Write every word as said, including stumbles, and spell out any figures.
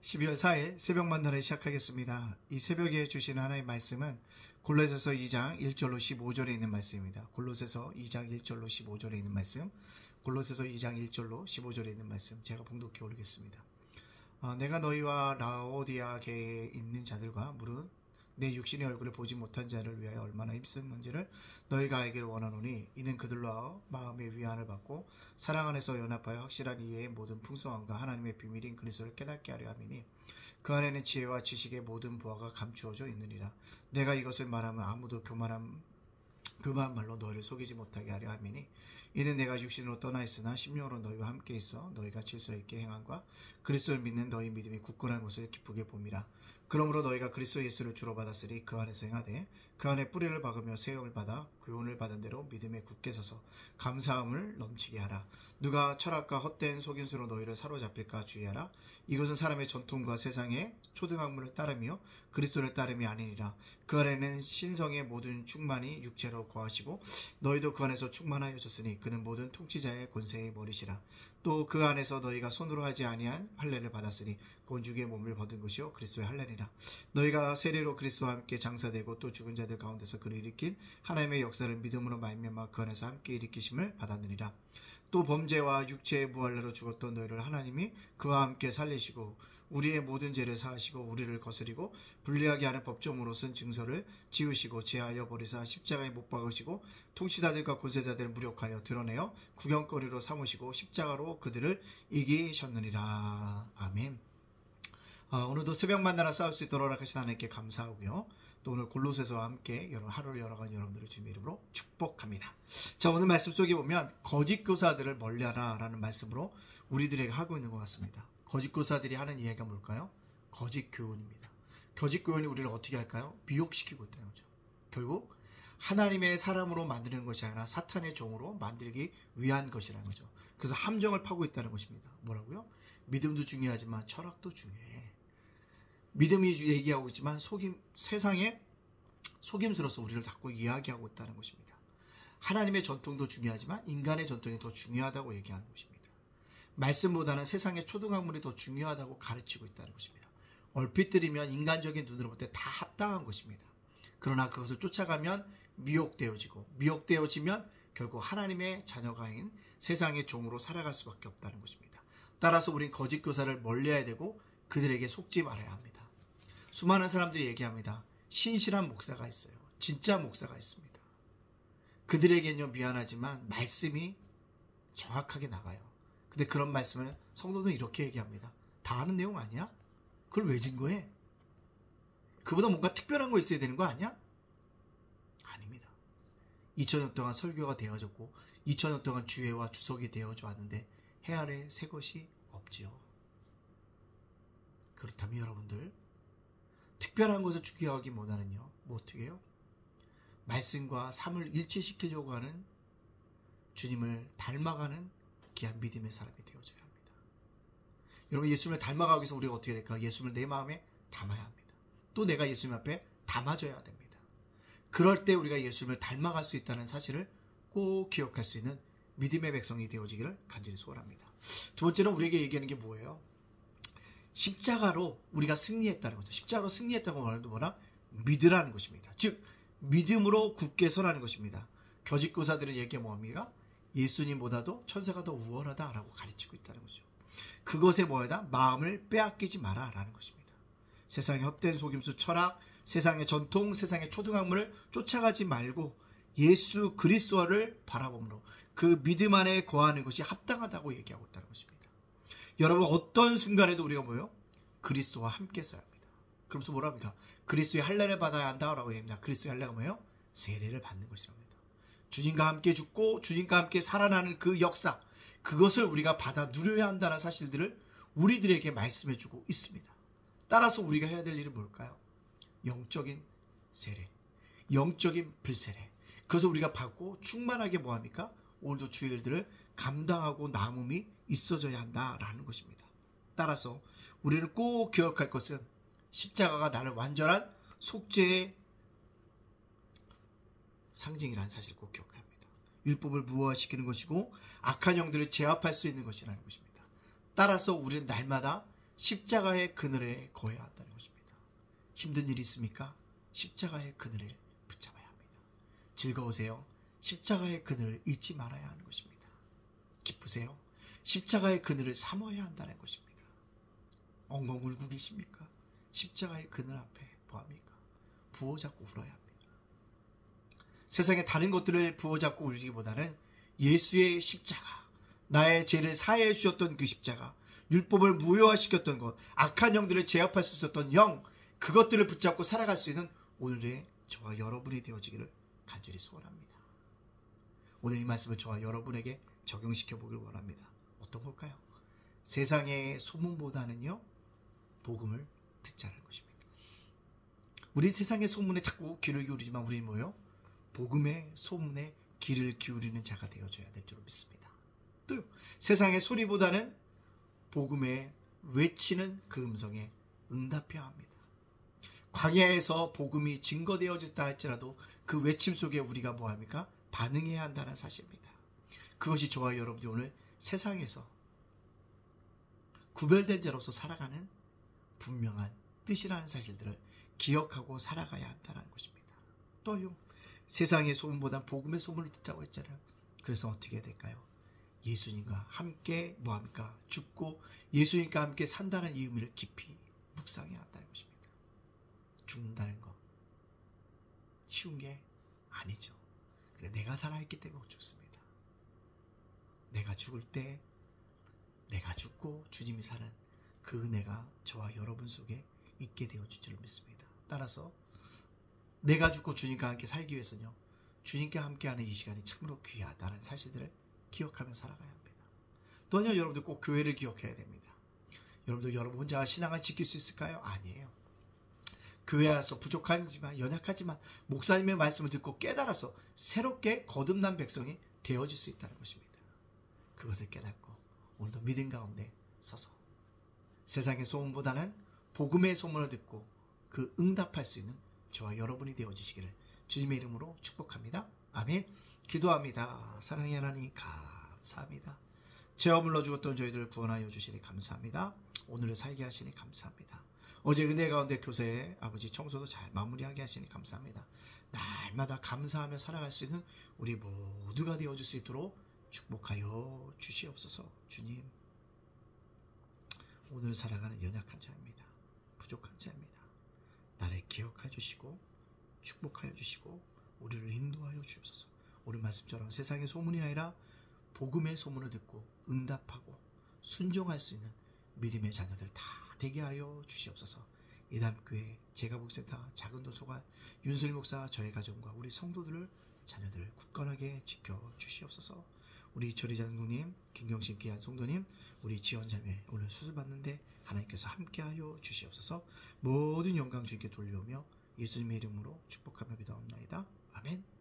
십이월 사일 새벽 만나를 시작하겠습니다. 이 새벽에 주시는 하나님의 말씀은 골로새서 이 장 일 절로 십오 절에 있는 말씀입니다. 골로새서 이 장 일 절로 십오 절에 있는 말씀, 골로새서 이 장 일 절로 십오 절에 있는 말씀, 제가 봉독해 올리겠습니다. 어, 내가 너희와 라오디아계에 있는 자들과 물은 내 육신의 얼굴을 보지 못한 자를 위하여 얼마나 힘쓰는지를 너희가 알기를 원하노니, 이는 그들로 마음의 위안을 받고 사랑 안에서 연합하여 확실한 이해의 모든 풍성함과 하나님의 비밀인 그리스도를 깨닫게 하려 함이니, 그 안에는 지혜와 지식의 모든 부하가 감추어져 있느니라. 내가 이것을 말하면 아무도 교만한 교만한 말로 너희를 속이지 못하게 하려 함이니, 이는 내가 육신으로 떠나 있으나 심령으로 너희와 함께 있어 너희가 질서 있게 행함과 그리스도를 믿는 너희 믿음이 굳건한 것을 기쁘게 봄이라. 그러므로 너희가 그리스도 예수를 주로 받았으니 그 안에서 행하되 그 안에 뿌리를 박으며 세움을 받아 교훈을 받은 대로 믿음에 굳게 서서 감사함을 넘치게 하라. 누가 철학과 헛된 속임수로 너희를 사로잡힐까 주의하라. 이것은 사람의 전통과 세상의 초등학문을 따르며 그리스도를 따름이 아니니라. 그 안에는 신성의 모든 충만이 육체로 거하시고 너희도 그 안에서 충만하여졌으니 그는 모든 통치자의 권세의 머리시라. 또 그 안에서 너희가 손으로 하지 아니한 할례를 받았으니 그건 주의 몸을 벗은 것이요 그리스도의 할례니라. 너희가 세례로 그리스도와 함께 장사되고 또 죽은 자들 가운데서 그를 일으킨 하나님의 역사를 믿음으로 말미암아 그 안에서 함께 일으키심을 받았느니라. 또 범죄와 육체의 무할례로 죽었던 너희를 하나님이 그와 함께 살리시고 우리의 모든 죄를 사하시고 우리를 거스리고 불리하게 하는 법정으로 쓴 증서를 지우시고 제하여 버리사 십자가에 못 박으시고 통치자들과 권세자들을 무력하여 드러내어 구경거리로 삼으시고 십자가로 그들을 이기셨느니라. 아멘. 아, 오늘도 새벽 만나라 싸울 수 있도록 허락하신 하나님께 감사하고요. 또 오늘 골로새서와 함께 여러분 하루를 열어가는 여러분들을 주님의 이름으로 축복합니다. 자, 오늘 말씀 속에 보면 거짓 교사들을 멀리하라 라는 말씀으로 우리들에게 하고 있는 것 같습니다. 거짓 교사들이 하는 이야기가 뭘까요? 거짓 교훈입니다. 거짓 교훈이 우리를 어떻게 할까요? 미혹시키고 있다는 거죠. 결국 하나님의 사람으로 만드는 것이 아니라 사탄의 종으로 만들기 위한 것이라는 거죠. 그래서 함정을 파고 있다는 것입니다. 뭐라고요? 믿음도 중요하지만 철학도 중요해. 믿음이 얘기하고 있지만 속임, 세상에 속임수로서 우리를 자꾸 이야기하고 있다는 것입니다. 하나님의 전통도 중요하지만 인간의 전통이 더 중요하다고 얘기하는 것입니다. 말씀보다는 세상의 초등학문이 더 중요하다고 가르치고 있다는 것입니다. 얼핏 들으면 인간적인 눈으로 볼 때 다 합당한 것입니다. 그러나 그것을 쫓아가면 미혹되어지고 미혹되어지면 결국 하나님의 자녀가인 세상의 종으로 살아갈 수밖에 없다는 것입니다. 따라서 우린 거짓 교사를 멀리해야 되고 그들에게 속지 말아야 합니다. 수많은 사람들이 얘기합니다. 신실한 목사가 있어요. 진짜 목사가 있습니다. 그들에게는요, 미안하지만 말씀이 정확하게 나가요. 근데 그런 말씀을 성도는 이렇게 얘기합니다. 다 아는 내용 아니야? 그걸 왜 증거해? 그보다 뭔가 특별한 거 있어야 되는 거 아니야? 아닙니다. 이천 년 동안 설교가 되어졌고 이천 년 동안 주회와 주석이 되어져 왔는데 해 아래 새 것이 없지요. 그렇다면 여러분들, 특별한 것을 추구하기보다는요, 뭐 어떻게 해요? 말씀과 삶을 일치시키려고 하는 주님을 닮아가는 귀한 믿음의 사람이 되어져야 합니다. 여러분, 예수님을 닮아가기 위해서 우리가 어떻게 될까? 예수님을 내 마음에 담아야 합니다. 또 내가 예수님 앞에 담아져야 됩니다. 그럴 때 우리가 예수님을 닮아갈 수 있다는 사실을 꼭 기억할 수 있는 믿음의 백성이 되어지기를 간절히 소원합니다. 두 번째는 우리에게 얘기하는 게 뭐예요? 십자가로 우리가 승리했다는 거죠. 십자가로 승리했다고 말하는 뭐라? 믿으라는 것입니다. 즉 믿음으로 굳게 서라는 것입니다. 거짓 교사들은 얘기가 뭡니까? 예수님보다도 천사가 더 우월하다라고 가르치고 있다는 거죠. 그것에 뭐하다? 마음을 빼앗기지 마라 라는 것입니다. 세상의 헛된 속임수, 철학, 세상의 전통, 세상의 초등학문을 쫓아가지 말고 예수 그리스도를 바라봄으로 그 믿음 안에 거하는 것이 합당하다고 얘기하고 있다는 것입니다. 여러분, 어떤 순간에도 우리가 뭐예요? 그리스도와 함께 써야 합니다. 그러면서 뭐라 합니까? 그리스도의 할례를 받아야 한다라고 얘기합니다. 그리스도의 할례가 뭐예요? 세례를 받는 것이랍니다. 주님과 함께 죽고 주님과 함께 살아나는 그 역사, 그것을 우리가 받아 누려야 한다는 사실들을 우리들에게 말씀해주고 있습니다. 따라서 우리가 해야 될 일은 뭘까요? 영적인 세례, 영적인 불세례. 그것을 우리가 받고 충만하게 뭐합니까? 오늘도 주의 일들을 감당하고 남음이 있어져야 한다라는 것입니다. 따라서 우리는 꼭 기억할 것은 십자가가 나를 완전한 속죄의 상징이라는 사실을 꼭 기억해야 합니다. 율법을 무효화시키는 것이고 악한 영들을 제압할 수 있는 것이라는 것입니다. 따라서 우리는 날마다 십자가의 그늘에 거해야 한다는 것입니다. 힘든 일이 있습니까? 십자가의 그늘에 붙잡아야 합니다. 즐거우세요? 십자가의 그늘을 잊지 말아야 하는 것입니다. 기쁘세요? 십자가의 그늘을 삼아야 한다는 것입니다. 엉엉 울고 계십니까? 십자가의 그늘 앞에 뭐합니까? 부어잡고 울어야 합니다. 세상의 다른 것들을 부어잡고 울기보다는 예수의 십자가, 나의 죄를 사해해 주셨던 그 십자가, 율법을 무효화시켰던 것, 악한 영들을 제압할 수 있었던 영, 그것들을 붙잡고 살아갈 수 있는 오늘의 저와 여러분이 되어지기를 간절히 소원합니다. 오늘 이 말씀을 저와 여러분에게 적용시켜 보길 원합니다. 어떤 걸까요? 세상의 소문보다는요, 복음을 듣자는 것입니다. 우리 세상의 소문에 자꾸 귀를 기울이지만 우리는 뭐예요? 복음의 소문에 귀를 기울이는 자가 되어줘야 될 줄 믿습니다. 또요, 세상의 소리보다는 복음에 외치는 그 음성에 응답해야 합니다. 광야에서 복음이 증거되어졌다 할지라도 그 외침 속에 우리가 뭐합니까? 반응해야 한다는 사실입니다. 그것이 저와 여러분이 오늘 세상에서 구별된 자로서 살아가는 분명한 뜻이라는 사실들을 기억하고 살아가야 한다는 것입니다. 또요, 세상의 소문보다 복음의 소문을 듣자고 했잖아요. 그래서 어떻게 해야 될까요? 예수님과 함께 뭐합니까? 죽고 예수님과 함께 산다는 이 의미를 깊이 묵상해야 한다는 것입니다. 죽는다는 거 쉬운 게 아니죠. 근데 내가 살아있기 때문에 죽습니다. 내가 죽을 때 내가 죽고 주님이 사는 그 은혜가 저와 여러분 속에 있게 되어질 줄 믿습니다. 따라서 내가 죽고 주님과 함께 살기 위해서는요, 주님과 함께하는 이 시간이 참으로 귀하다는 사실들을 기억하며 살아가야 합니다. 또한요, 여러분들 꼭 교회를 기억해야 됩니다. 여러분들 여러분 혼자 신앙을 지킬 수 있을까요? 아니에요. 교회 와서 부족하지만 연약하지만 목사님의 말씀을 듣고 깨달아서 새롭게 거듭난 백성이 되어질 수 있다는 것입니다. 그것을 깨닫고 오늘도 믿음 가운데 서서 세상의 소문보다는 복음의 소문을 듣고 그 응답할 수 있는 저와 여러분이 되어지시기를 주님의 이름으로 축복합니다. 아멘. 기도합니다. 사랑의 하나님 감사합니다. 죄와 물러 죽었던 저희들을 구원하여 주시니 감사합니다. 오늘을 살게 하시니 감사합니다. 어제 은혜 가운데 교회 아버지 청소도 잘 마무리하게 하시니 감사합니다. 날마다 감사하며 살아갈 수 있는 우리 모두가 되어줄 수 있도록 축복하여 주시옵소서. 주님, 오늘 살아가는 연약한 자입니다. 부족한 자입니다. 나를 기억해 주시고 축복하여 주시고 우리를 인도하여 주옵소서. 오늘 말씀처럼 세상의 소문이 아니라 복음의 소문을 듣고 응답하고 순종할 수 있는 믿음의 자녀들 다 되게 하여 주시옵소서. 이담교회 제가복센터 작은 도서관 윤슬 목사 저의 가정과 우리 성도들을 자녀들을 굳건하게 지켜 주시옵소서. 우리 조리장로님, 김경신 귀한 성도님, 우리 지원자매 오늘 수술 받는데 하나님께서 함께하여 주시옵소서. 모든 영광 주님께 돌려오며 예수님의 이름으로 축복하며 기도합나이다. 아멘.